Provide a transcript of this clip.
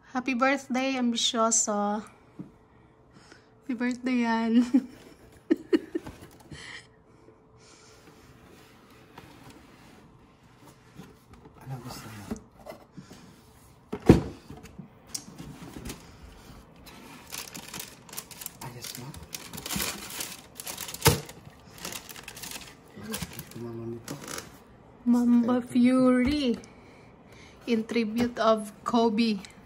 Happy birthday, ambisyoso. Happy birthday yan. Ano gusto mo? Ayos mo? Mama nito. Mamba Fury. In tribute of Kobe.